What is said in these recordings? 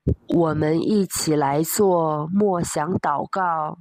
我们一起来做默想祷告。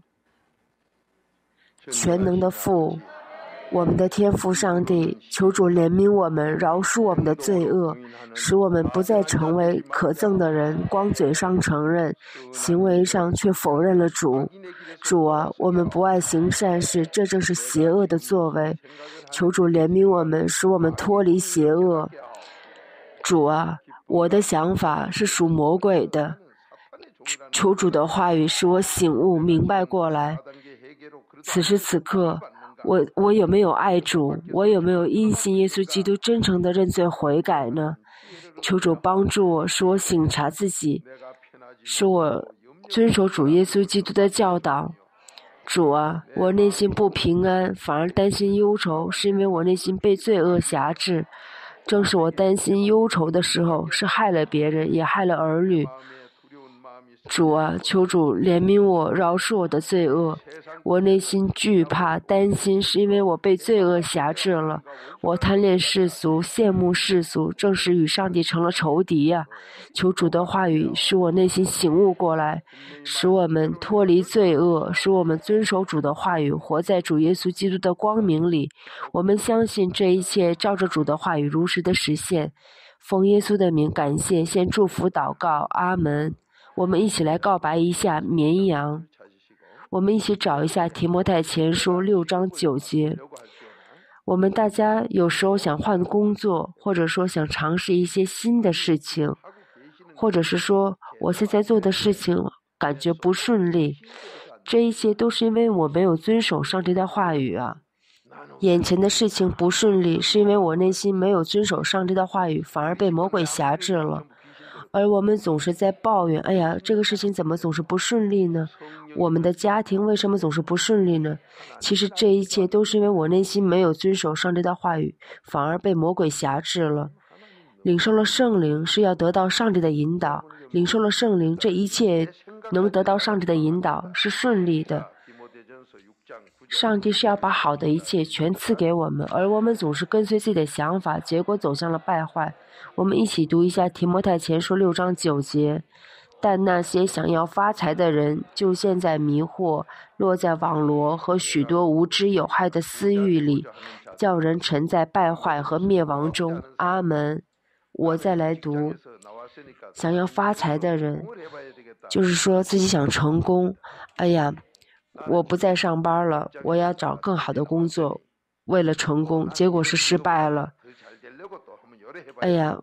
全能的父，我们的天父上帝，求主怜悯我们，饶恕我们的罪恶，使我们不再成为可憎的人，光嘴上承认，行为上却否认了主。主啊，我们不爱行善事，这正是邪恶的作为。求主怜悯我们，使我们脱离邪恶。主啊，我的想法是属魔鬼的，求主的话语使我醒悟明白过来。此时此刻，我有没有爱主？我有没有因信耶稣基督真诚的认罪悔改呢？求主帮助我，使我省察自己，使我遵守主耶稣基督的教导。主啊，我内心不平安，反而担心忧愁，是因为我内心被罪恶辖制。正是我担心忧愁的时候，是害了别人，也害了儿女。主啊，求主怜悯我，饶恕我的罪恶。我内心惧怕、担心，是因为我被罪恶辖制了。我贪恋世俗，羡慕世俗，正是与上帝成了仇敌呀。求主的话语使我内心醒悟过来，使我们脱离罪恶，使我们遵守主的话语，活在主耶稣基督的光明里。我们相信这一切照着主的话语如实的实现。奉耶稣的名感谢，献祝福祷告，阿门。我们一起来告白一下绵羊。我们一起找一下提摩太前书6章9节。我们大家有时候想换工作，或者说想尝试一些新的事情，或者是说我现在做的事情感觉不顺利，这一切都是因为我没有遵守上帝的话语啊。眼前的事情不顺利，是因为我内心没有遵守上帝的话语，反而被魔鬼辖制了。而我们总是在抱怨，哎呀，这个事情怎么总是不顺利呢？我们的家庭为什么总是不顺利呢？其实这一切都是因为我内心没有遵守上帝的话语，反而被魔鬼辖制了。领受了圣灵是要得到上帝的引导，领受了圣灵，这一切能得到上帝的引导是顺利的。上帝是要把好的一切全赐给我们，而我们总是跟随自己的想法，结果走向了败坏。我们一起读一下提摩太前书6章9节。但那些想要发财的人，就陷在迷惑，落在网罗和许多无知有害的私欲里，叫人沉在败坏和灭亡中。阿门。我再来读，想要发财的人，就是说自己想成功，哎呀，我不再上班了，我要找更好的工作，为了成功，结果是失败了。哎呀，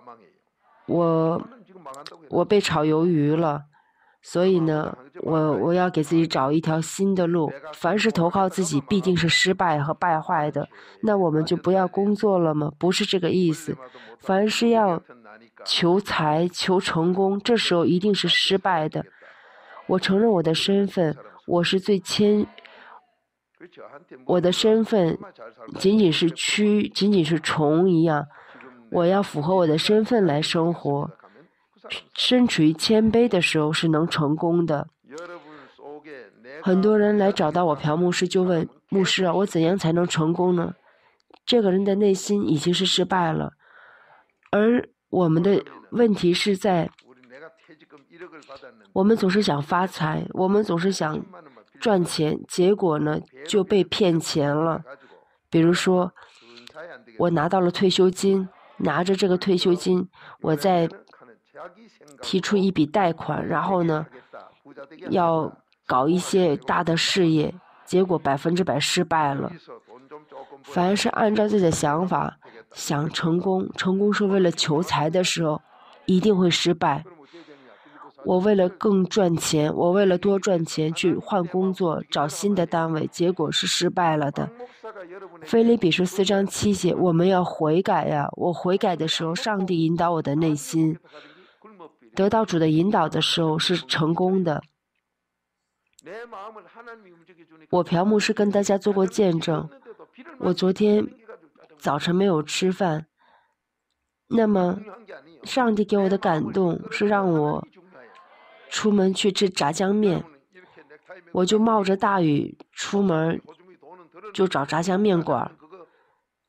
我被炒鱿鱼了，所以呢，我要给自己找一条新的路。凡是投靠自己，必定是失败和败坏的。那我们就不要工作了吗？不是这个意思。凡是要求财、求成功，这时候一定是失败的。我承认我的身份，我的身份仅仅是蛆，仅仅是虫一样。我要符合我的身份来生活。身处于谦卑的时候是能成功的。很多人来找到我朴牧师就问，牧师啊，我怎样才能成功呢？这个人的内心已经是失败了，而我们的问题是在我们总是想发财，我们总是想赚钱，结果呢就被骗钱了。比如说我拿到了退休金，拿着这个退休金，我再提出一笔贷款，然后呢要搞一些大的事业，结果100%失败了。凡是按照自己的想法想成功，成功是为了求财的时候，一定会失败。我为了更赚钱，我为了多赚钱去换工作，找新的单位，结果是失败了的。腓立比书4章7节，我们要悔改呀！我悔改的时候，上帝引导我的内心，得到主的引导的时候是成功的。我朴牧师跟大家做过见证，我昨天早晨没有吃饭，那么上帝给我的感动是让我出门去吃炸酱面，我就冒着大雨出门，就找炸酱面馆，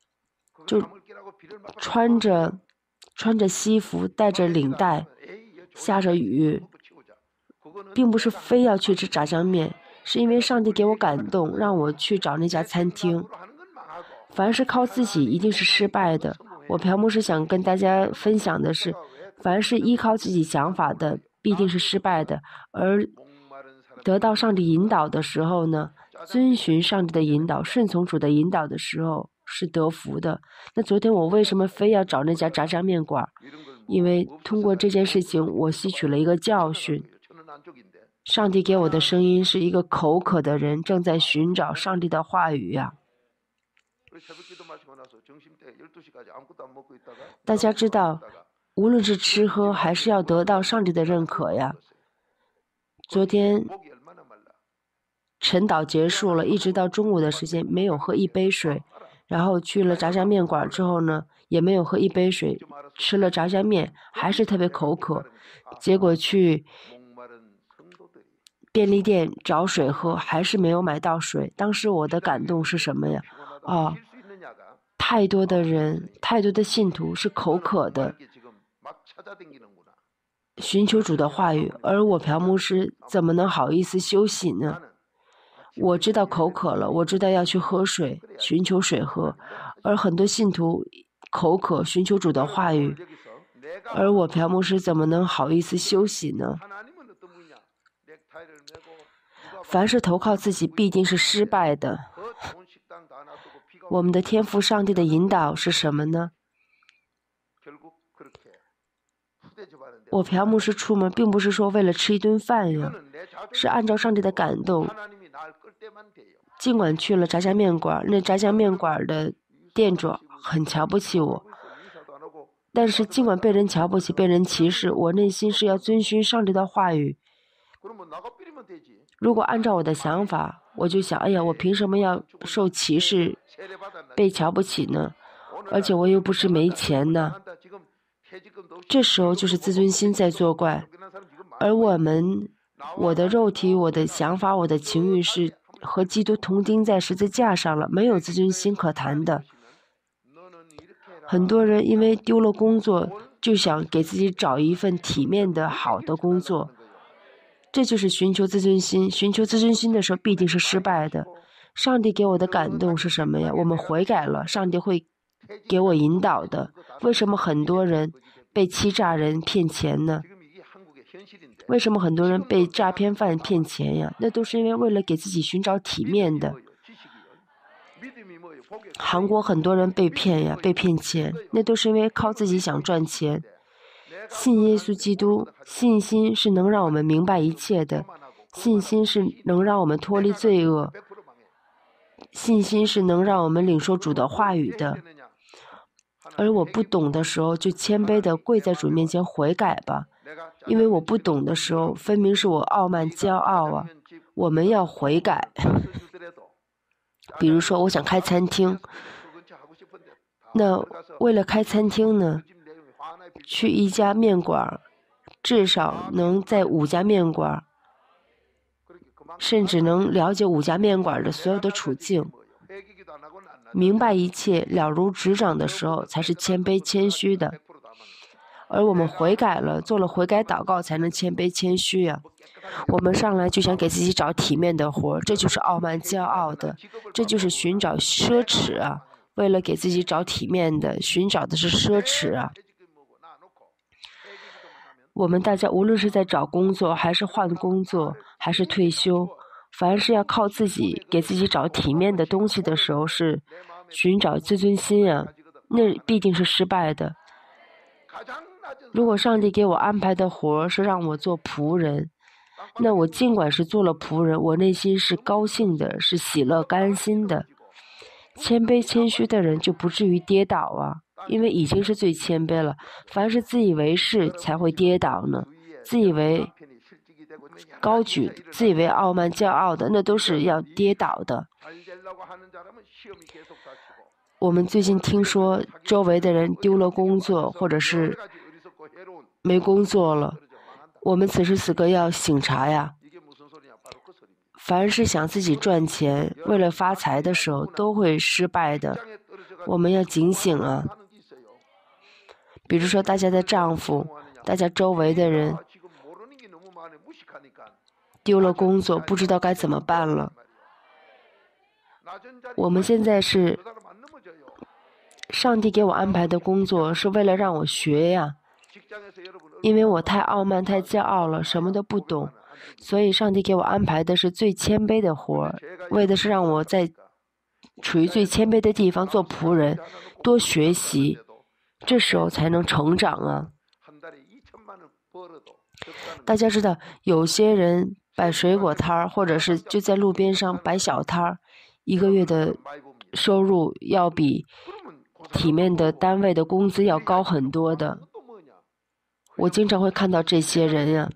就穿着西服，带着领带， 下着雨，并不是非要去吃炸酱面，是因为上帝给我感动，让我去找那家餐厅。凡是靠自己一定是失败的。我朴牧师想跟大家分享的是，凡是依靠自己想法的必定是失败的，而得到上帝引导的时候呢，遵循上帝的引导，顺从主的引导的时候是得福的。那昨天我为什么非要找那家炸酱面馆？因为通过这件事情我吸取了一个教训。上帝给我的声音是一个口渴的人正在寻找上帝的话语呀。大家知道，无论是吃喝还是要得到上帝的认可呀。昨天晨祷结束了，一直到中午的时间没有喝一杯水，然后去了炸酱面馆之后呢，也没有喝一杯水，吃了炸酱面还是特别口渴，结果去便利店找水喝，还是没有买到水。当时我的感动是什么呀？太多的人，太多的信徒是口渴的，寻求主的话语，而我朴牧师怎么能好意思休息呢？我知道口渴了，我知道要去喝水，寻求水喝，而很多信徒口渴，寻求主的话语，而我朴牧师怎么能好意思休息呢？凡是投靠自己必定是失败的。我们的天父上帝的引导是什么呢？我朴牧师出门并不是说为了吃一顿饭呀，是按照上帝的感动。尽管去了炸酱面馆，那炸酱面馆的店主很瞧不起我，但是尽管被人瞧不起，被人歧视，我内心是要遵循上帝的话语。如果按照我的想法，我就想，哎呀，我凭什么要受歧视，被瞧不起呢？而且我又不是没钱呢。这时候就是自尊心在作怪，而我的肉体、我的想法、我的情欲是和基督同钉在十字架上了，没有自尊心可谈的。很多人因为丢了工作，就想给自己找一份体面的好的工作，这就是寻求自尊心。寻求自尊心的时候必定是失败的。上帝给我的感动是什么呀？我们悔改了，上帝会给我引导的。为什么很多人被欺诈人骗钱呢？为什么很多人被诈骗犯骗钱呀？那都是因为为了给自己寻找体面的。韩国很多人被骗呀，被骗钱，那都是因为靠自己想赚钱。信耶稣基督，信心是能让我们明白一切的，信心是能让我们脱离罪恶，信心是能让我们领受主的话语的。而我不懂的时候，就谦卑地跪在主面前悔改吧，因为我不懂的时候，分明是我傲慢骄傲啊。我们要悔改。比如说我想开餐厅，那为了开餐厅呢，去一家面馆，至少能在5家面馆，甚至能了解5家面馆的所有的处境，明白一切了如指掌的时候，才是谦卑谦虚的。而我们悔改了，做了悔改祷告，才能谦卑谦虚呀。我们上来就想给自己找体面的活，这就是傲慢骄傲的，这就是寻找奢侈啊。为了给自己找体面的，寻找的是奢侈啊。我们大家无论是在找工作，还是换工作，还是退休，凡是要靠自己给自己找体面的东西的时候，是寻找自尊心啊，那必定是失败的。如果上帝给我安排的活是让我做仆人，那我尽管是做了仆人，我内心是高兴的，是喜乐甘心的。谦卑谦虚的人就不至于跌倒啊，因为已经是最谦卑了。凡是自以为是才会跌倒呢，自以为高举、自以为傲慢骄傲的，那都是要跌倒的。我们最近听说周围的人丢了工作，或者是没工作了，我们此时此刻要醒察呀。凡是想自己赚钱，为了发财的时候，都会失败的。我们要警醒啊。比如说大家的丈夫，大家周围的人， 丢了工作，不知道该怎么办了。我们现在是上帝给我安排的工作，是为了让我学呀。因为我太傲慢、太骄傲了，什么都不懂，所以上帝给我安排的是最谦卑的活儿，为的是让我在处于最谦卑的地方做仆人，多学习，这时候才能成长啊。大家知道，有些人摆水果摊儿，或者是就在路边上摆小摊儿，一个月的收入要比体面的单位的工资要高很多的。我经常会看到这些人呀，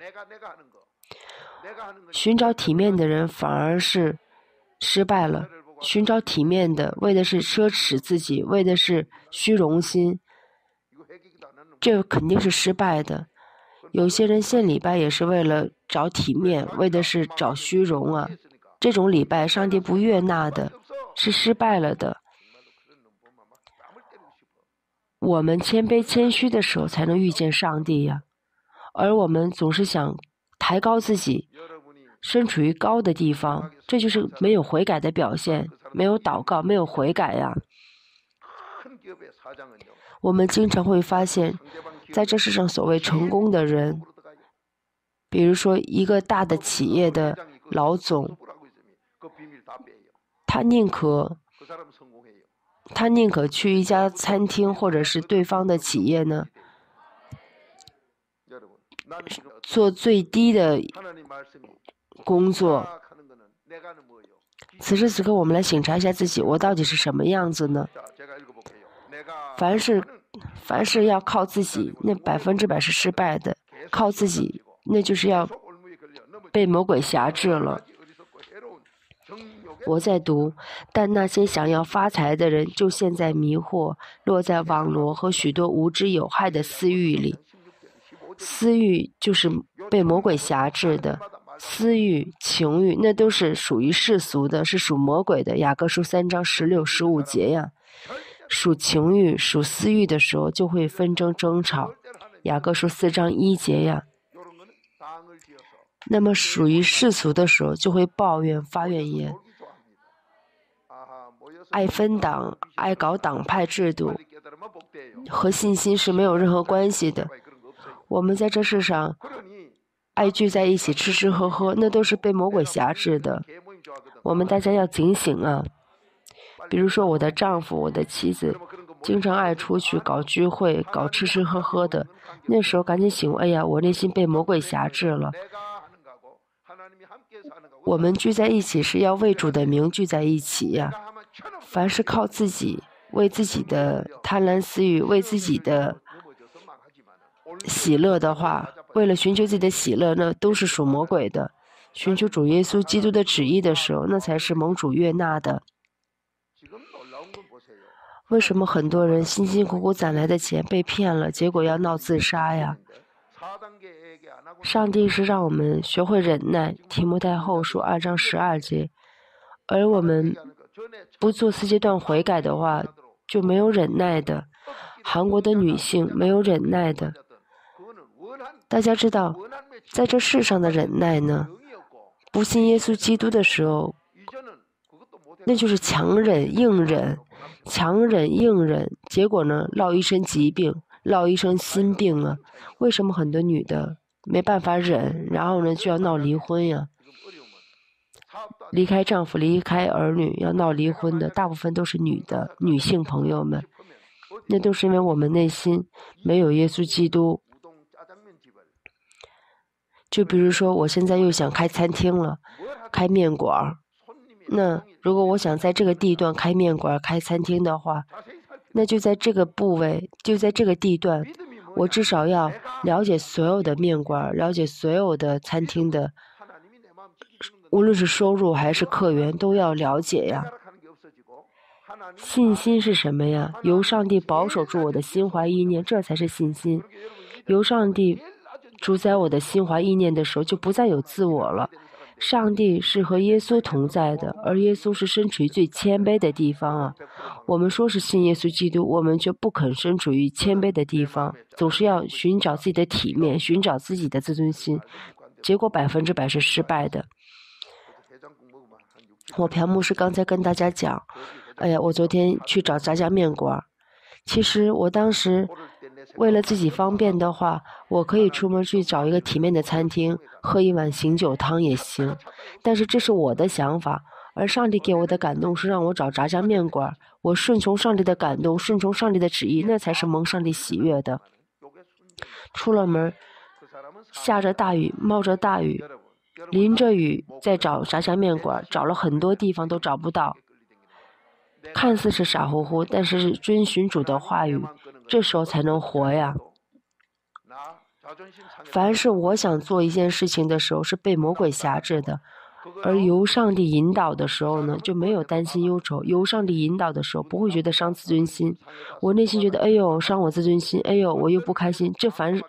寻找体面的人反而是失败了。寻找体面的，为的是奢侈自己，为的是虚荣心，这肯定是失败的。有些人献礼拜也是为了找体面，为的是找虚荣啊。这种礼拜上帝不悦纳的，是失败了的。我们谦卑谦虚的时候才能遇见上帝呀，而我们总是想抬高自己，身处于高的地方，这就是没有悔改的表现，没有祷告，没有悔改呀。我们经常会发现，在这世上所谓成功的人，比如说一个大的企业的老总，他宁可去一家餐厅或者是对方的企业呢，做最低的工作。此时此刻我们来省察一下自己，我到底是什么样子呢？凡是要靠自己，那100%是失败的。靠自己，那就是要被魔鬼辖制了。我在读，但那些想要发财的人就陷在迷惑，落在网罗和许多无知有害的私欲里。私欲就是被魔鬼辖制的，私欲、情欲，那都是属于世俗的，是属魔鬼的。雅各书3章16、15节呀，属情欲、属私欲的时候就会纷争争吵。雅各书4章1节呀。那么属于世俗的时候就会抱怨、发怨言，爱分党、爱搞党派制度，和信心是没有任何关系的。我们在这世上爱聚在一起吃吃喝喝，那都是被魔鬼辖制的。我们大家要警醒啊！比如说我的丈夫、我的妻子经常爱出去搞聚会、搞吃吃喝喝的，那时候赶紧醒悟，哎呀，我内心被魔鬼辖制了。我们聚在一起是要为主的名聚在一起呀。凡是靠自己，为自己的贪婪私欲，为自己的喜乐的话，为了寻求自己的喜乐，那都是属魔鬼的。寻求主耶稣基督的旨意的时候，那才是蒙主悦纳的。为什么很多人辛辛苦苦攒来的钱被骗了，结果要闹自杀呀？上帝是让我们学会忍耐，提摩太后书2章12节，而我们不做4阶段悔改的话，就没有忍耐的。韩国的女性没有忍耐的。大家知道，在这世上的忍耐呢，不信耶稣基督的时候，那就是强忍硬忍，强忍硬忍，结果呢，落一身疾病，落一身心病啊。为什么很多女的没办法忍，然后呢就要闹离婚呀？离开丈夫、离开儿女要闹离婚的，大部分都是女性朋友们。那都是因为我们内心没有耶稣基督。就比如说，我现在又想开餐厅了，开面馆。那如果我想在这个地段开面馆、开餐厅的话，那就在这个部位，就在这个地段，我至少要了解所有的面馆，了解所有的餐厅的，无论是收入还是客源，都要了解呀。信心是什么呀？由上帝保守住我的心怀意念，这才是信心。由上帝主宰我的心怀意念的时候，就不再有自我了。上帝是和耶稣同在的，而耶稣是身处于最谦卑的地方啊。我们说是信耶稣基督，我们却不肯身处于谦卑的地方，总是要寻找自己的体面，寻找自己的自尊心。 结果100%是失败的。我朴牧师刚才跟大家讲，哎呀，我昨天去找炸酱面馆，其实我当时为了自己方便的话，我可以出门去找一个体面的餐厅，喝一碗醒酒汤也行，但是这是我的想法，而上帝给我的感动是让我找炸酱面馆，我顺从上帝的感动，顺从上帝的旨意，那才是蒙上帝喜悦的。出了门，下着大雨，冒着大雨，淋着雨在找炸酱面馆，找了很多地方都找不到，看似是傻乎乎，但是遵循主的话语，这时候才能活呀。凡是我想做一件事情的时候是被魔鬼辖制的，而由上帝引导的时候呢，就没有担心忧愁。由上帝引导的时候不会觉得伤自尊心，我内心觉得哎呦伤我自尊心，哎呦我又不开心，这凡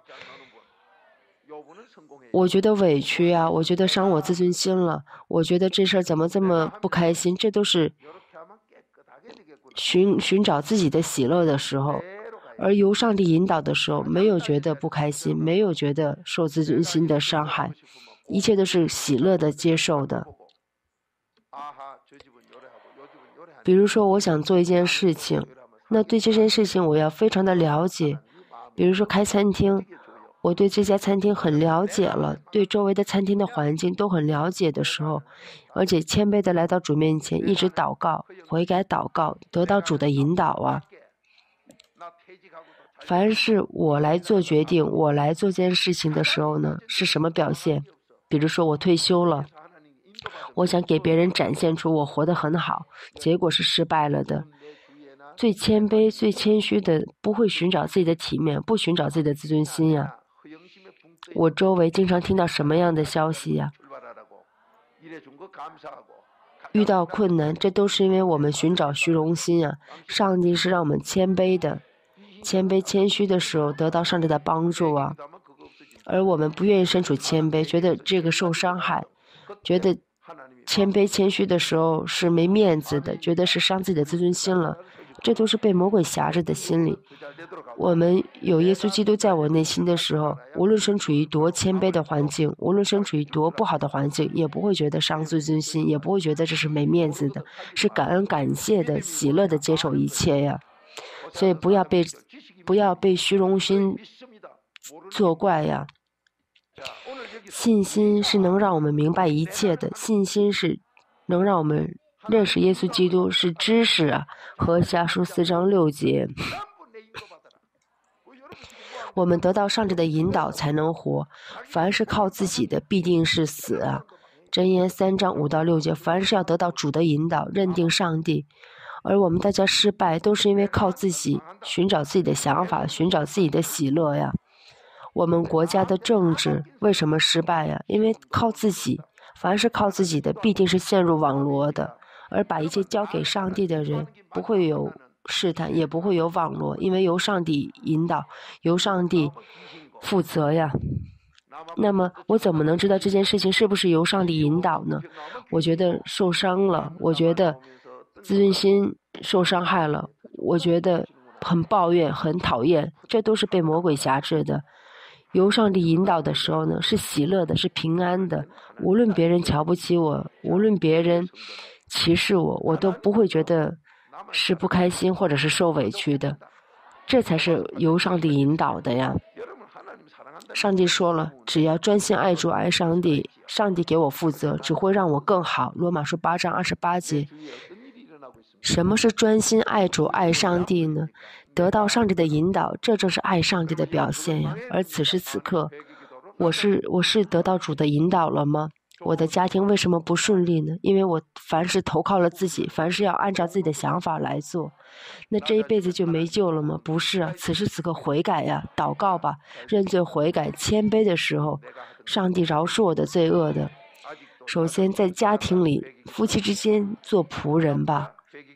我觉得委屈啊，我觉得伤我自尊心了，我觉得这事儿怎么这么不开心，这都是寻找自己的喜乐的时候。而由上帝引导的时候，没有觉得不开心，没有觉得受自尊心的伤害，一切都是喜乐的接受的。比如说我想做一件事情，那对这件事情我要非常的了解，比如说开餐厅，我对这家餐厅很了解了，对周围的餐厅的环境都很了解的时候，而且谦卑的来到主面前，一直祷告，悔改祷告，得到主的引导啊。凡是我来做决定，我来做件事情的时候呢，是什么表现？比如说我退休了，我想给别人展现出我活得很好，结果是失败了的。最谦卑、最谦虚的，不会寻找自己的体面，不寻找自己的自尊心呀。我周围经常听到什么样的消息呀？遇到困难，这都是因为我们寻找虚荣心啊。上帝是让我们谦卑的，谦卑谦虚的时候得到上帝的帮助啊。而我们不愿意身处谦卑，觉得这个受伤害，觉得谦卑谦虚的时候是没面子的，觉得是伤自己的自尊心了，这都是被魔鬼辖制的心理。我们有耶稣基督在我内心的时候，无论身处于多谦卑的环境，无论身处于多不好的环境，也不会觉得伤自尊心，也不会觉得这是没面子的，是感恩感谢的，喜乐的接受一切呀。所以不要被虚荣心作怪呀。信心是能让我们明白一切的，信心是能让我们认识耶稣基督，是知识啊。和下书4章6节，我们得到上帝的引导才能活，凡是靠自己的必定是死啊。箴言3章5到6节，凡是要得到主的引导，认定上帝。而我们大家失败，都是因为靠自己，寻找自己的想法，寻找自己的喜乐呀。我们国家的政治为什么失败呀？因为靠自己，凡是靠自己的，必定是陷入网罗的。而把一切交给上帝的人，不会有试探，也不会有网罗，因为由上帝引导，由上帝负责呀。那么我怎么能知道这件事情是不是由上帝引导呢？我觉得受伤了，我觉得自尊心受伤害了，我觉得很抱怨，很讨厌，这都是被魔鬼辖制的。由上帝引导的时候呢，是喜乐的，是平安的。无论别人瞧不起我，无论别人歧视我，我都不会觉得是不开心或者是受委屈的。这才是由上帝引导的呀。上帝说了，只要专心爱主爱上帝，上帝给我负责，只会让我更好。罗马书8章28节。什么是专心爱主爱上帝呢？得到上帝的引导，这正是爱上帝的表现呀。而此时此刻，我是得到主的引导了吗？我的家庭为什么不顺利呢？因为我凡是投靠了自己，凡是要按照自己的想法来做，那这一辈子就没救了吗？不是啊，此时此刻悔改呀，祷告吧，认罪悔改，谦卑的时候，上帝饶恕我的罪恶的。首先在家庭里，夫妻之间做仆人吧。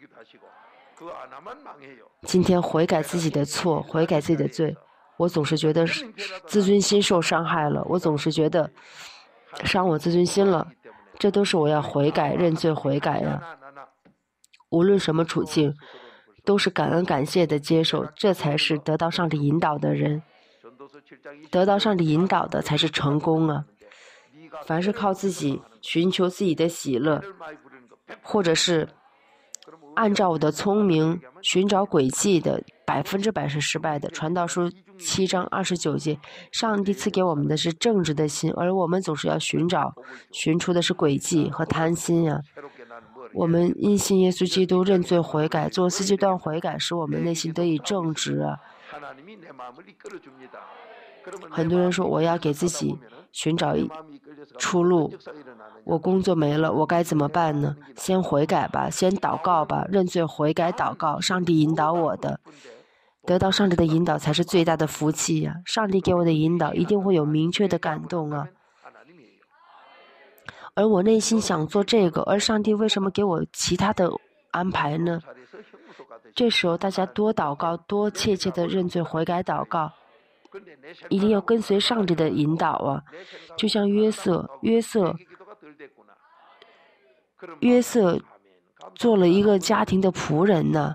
今天悔改自己的错，悔改自己的罪，我总是觉得自尊心受伤害了，我总是觉得伤我自尊心了，这都是我要悔改认罪悔改呀。无论什么处境，都是感恩感谢的接受，这才是得到上帝引导的人。得到上帝引导的才是成功啊。 凡是靠自己寻求自己的喜乐，或者是按照我的聪明寻找诡计的，100%是失败的。传道书7章29节，上帝赐给我们的是正直的心，而我们总是要寻出的是诡计和贪心呀。我们因信耶稣基督认罪悔改，做4阶段悔改，使我们内心得以正直啊。很多人说我要给自己寻找出路，我工作没了，我该怎么办呢？先悔改吧，先祷告吧，认罪悔改祷告，上帝引导我的，得到上帝的引导才是最大的福气呀。上帝给我的引导一定会有明确的感动啊。而我内心想做这个，而上帝为什么给我其他的安排呢？这时候大家多祷告，多切切的认罪悔改祷告，一定要跟随上帝的引导啊。就像约瑟做了一个家庭的仆人呢。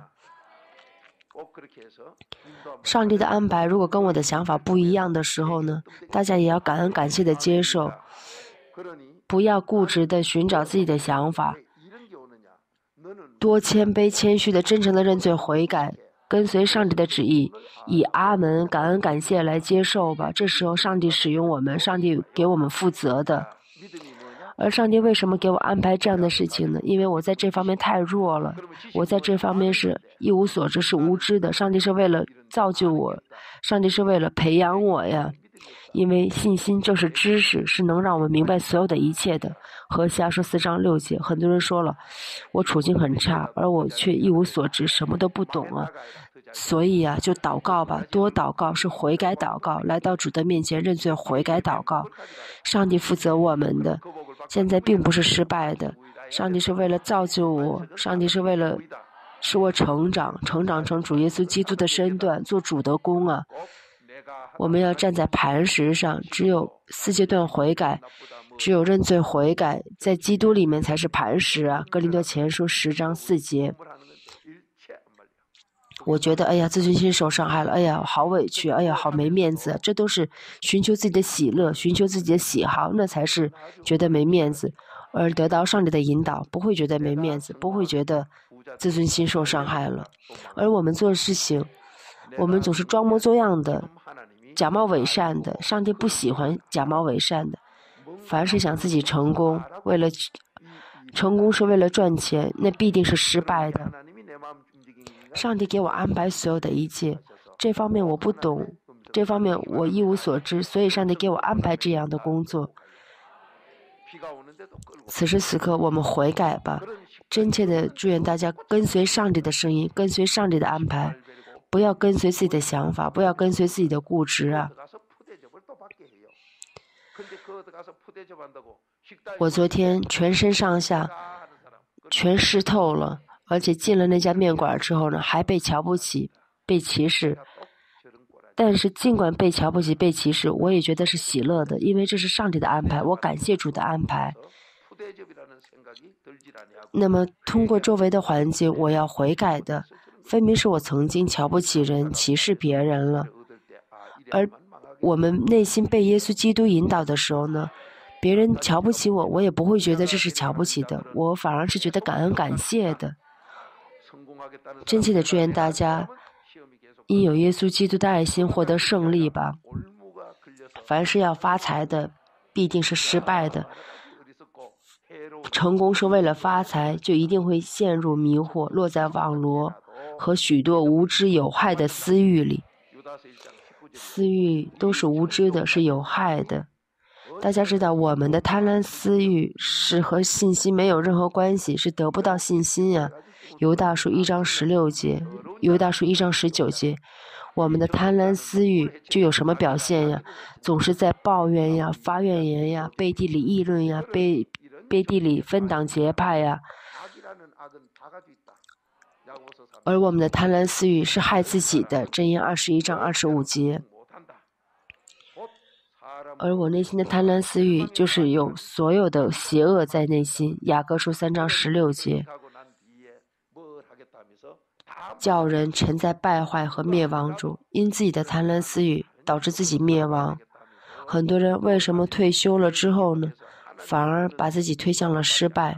上帝的安排如果跟我的想法不一样的时候呢，大家也要感恩感谢的接受，不要固执的寻找自己的想法，多谦卑谦虚的真诚的认罪悔改，跟随上帝的旨意，以阿门感恩感谢来接受吧。这时候上帝使用我们，上帝给我们负责的。而上帝为什么给我安排这样的事情呢？因为我在这方面太弱了，我在这方面是一无所知，是无知的。上帝是为了造就我，上帝是为了培养我呀。因为信心就是知识，是能让我们明白所有的一切的。和西阿书4章6节，很多人说了，我处境很差，而我却一无所知，什么都不懂啊。所以啊，就祷告吧，多祷告，是悔改祷告，来到主的面前认罪悔改祷告。上帝负责我们的，现在并不是失败的，上帝是为了造就我，上帝是为了使我成长成主耶稣基督的身段，做主的工啊。我们要站在磐石上，只有4阶段悔改，只有认罪悔改，在基督里面才是磐石啊。哥林多前书10章4节。我觉得哎呀，自尊心受伤害了，哎呀好委屈，哎呀好没面子，这都是寻求自己的喜乐，寻求自己的喜好，那才是觉得没面子。而得到上帝的引导，不会觉得没面子，不会觉得自尊心受伤害了。而我们做事情，我们总是装模作样的，假冒伪善的，上帝不喜欢假冒伪善的。凡是想自己成功，成功是为了赚钱，那必定是失败的。上帝给我安排所有的一切，这方面我不懂，这方面我一无所知，所以上帝给我安排这样的工作。此时此刻我们悔改吧，真切的祝愿大家跟随上帝的声音，跟随上帝的安排，不要跟随自己的想法，不要跟随自己的固执啊。我昨天全身上下全湿透了，而且进了那家面馆之后呢，还被瞧不起，被歧视。但是尽管被瞧不起、被歧视，我也觉得是喜乐的，因为这是上帝的安排，我感谢主的安排。那么通过周围的环境，我要悔改的，分明是我曾经瞧不起人、歧视别人了。而我们内心被耶稣基督引导的时候呢，别人瞧不起我，我也不会觉得这是瞧不起的，我反而是觉得感恩感谢的。真切的祝愿大家因有耶稣基督的爱心获得胜利吧。凡是要发财的，必定是失败的。成功是为了发财，就一定会陷入迷惑，落在网罗和许多无知有害的私欲里。私欲都是无知的，是有害的。大家知道，我们的贪婪私欲是和信心没有任何关系，是得不到信心呀。犹大书1章16节，犹大书1章19节，我们的贪婪私欲就有什么表现呀？总是在抱怨呀、发怨言呀、背地里议论呀、背地里分党结派呀。而我们的贪婪私欲是害自己的，箴言21章25节。而我内心的贪婪私欲就是有所有的邪恶在内心，雅各书3章16节，叫人沉在败坏和灭亡中，因自己的贪婪私欲导致自己灭亡。很多人为什么退休了之后呢， 反而把自己推向了失败。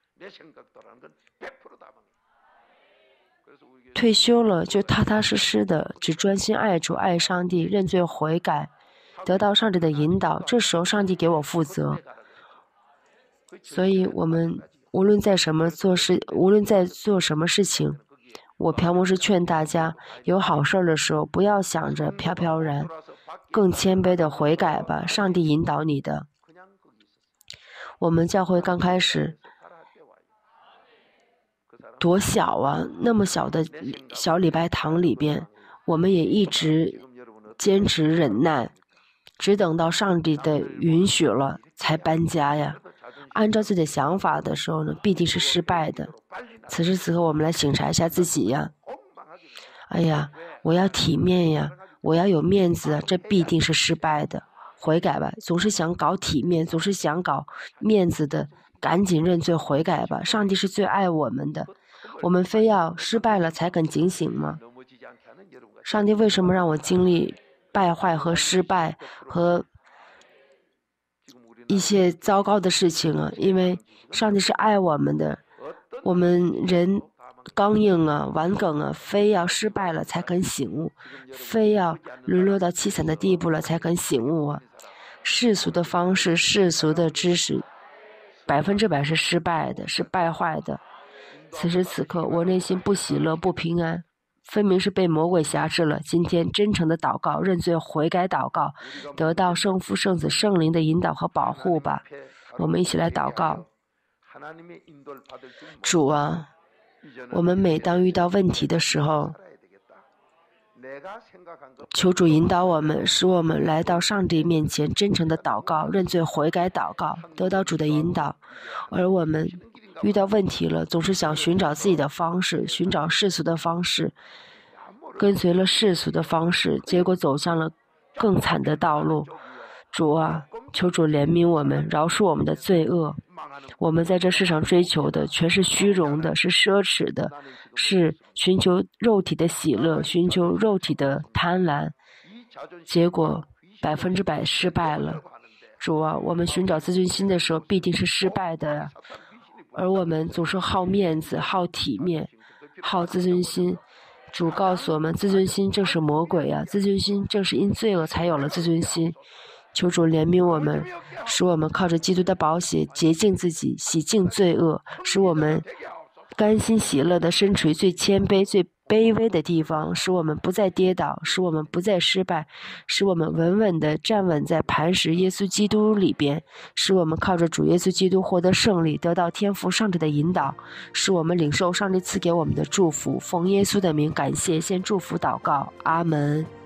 退休了就踏踏实实的，只专心爱主、爱上帝，认罪悔改，得到上帝的引导。这时候上帝给我负责。所以我们无论在做什么事情，我朴牧师劝大家，有好事的时候不要想着飘飘然，更谦卑的悔改吧，上帝引导你的。我们教会刚开始多小啊，那么小的小礼拜堂里边，我们也一直坚持忍耐，只等到上帝的允许了才搬家呀。按照自己的想法的时候呢，必定是失败的。此时此刻我们来省察一下自己呀。哎呀，我要体面呀，我要有面子，这必定是失败的。悔改吧，总是想搞体面，总是想搞面子的，赶紧认罪悔改吧。上帝是最爱我们的，我们非要失败了才肯警醒吗？上帝为什么让我经历败坏和失败和一些糟糕的事情啊？因为上帝是爱我们的，我们人刚硬啊、顽梗啊，非要失败了才肯醒悟，非要沦落到凄惨的地步了才肯醒悟啊！世俗的方式、世俗的知识，100%是失败的，是败坏的。此时此刻，我内心不喜乐、不平安，分明是被魔鬼辖制了。今天真诚的祷告、认罪悔改祷告，得到圣父、圣子、圣灵的引导和保护吧。我们一起来祷告。主啊，我们每当遇到问题的时候，求主引导我们，使我们来到上帝面前真诚的祷告、认罪悔改祷告，得到主的引导。而我们遇到问题了，总是想寻找自己的方式，寻找世俗的方式，跟随了世俗的方式，结果走向了更惨的道路。主啊，求主怜悯我们，饶恕我们的罪恶。我们在这世上追求的全是虚荣的，是奢侈的，是寻求肉体的喜乐，寻求肉体的贪婪，结果100%失败了。主啊，我们寻找自尊心的时候必定是失败的呀。而我们总是好面子、好体面、好自尊心。主告诉我们，自尊心正是魔鬼啊！自尊心正是因罪恶才有了自尊心。求主怜悯我们，使我们靠着基督的宝血洁净自己，洗净罪恶，使我们甘心喜乐地身处于最谦卑、最卑微的地方，使我们不再跌倒，使我们不再失败，使我们稳稳地站稳在磐石耶稣基督里边，使我们靠着主耶稣基督获得胜利，得到天父上帝的引导，使我们领受上帝赐给我们的祝福。奉耶稣的名感谢，献祝福祷告，阿门。